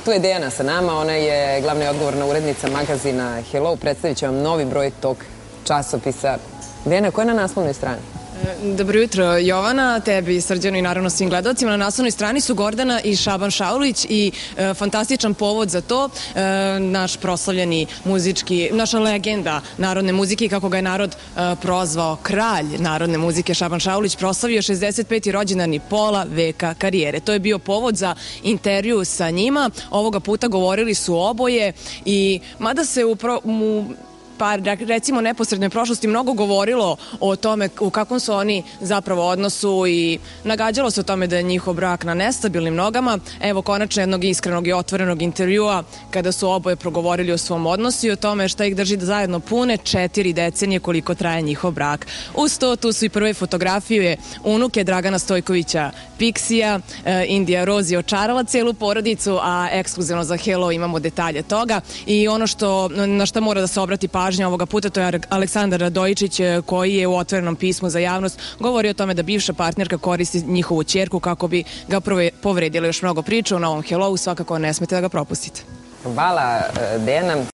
Tu je Dejana sa nama, ona je glavna i odgovorna urednica magazina Hello. Predstavit će vam novi broj tog časopisa. Dejana, ko je na naslovnoj strani? Dobro jutro, Jovana, tebi, Srđanu i naravno svim gledalcima. Na naslovnoj strani su Gordana i Šaban Šaulić i fantastičan povod za to, naš proslavljeni muzički, naša legenda narodne muzike i kako ga je narod prozvao kralj narodne muzike Šaban Šaulić, proslavio 65. rođendan i pola veka karijere. To je bio povod za intervju sa njima. Ovoga puta govorili su oboje i mada se recimo neposrednoj prošlosti mnogo govorilo o tome u kakvom su oni zapravo odnosu i nagađalo se o tome da je njihov brak na nestabilnim nogama. Evo konačno jednog iskrenog i otvorenog intervjua kada su oboje progovorili o svom odnosu i o tome šta ih drži zajedno pune 4 decenije koliko traje njihov brak. Uz to tu su i prve fotografije unuke Dragana Stojkovića Piksija, Indija Rozi očarala celu porodicu, a ekskluzivno za Hello imamo detalje toga i ono na šta mora da se obrati pažnja ovoga puta, to je Aleksandar Radojičić koji je u otvorenom pismu za javnost govori o tome da bivša partnerka koristi njihovu ćerku kako bi ga povredila. Još mnogo priča u novom Hello, svakako ne smete da ga propustite. Hvala, Dejana.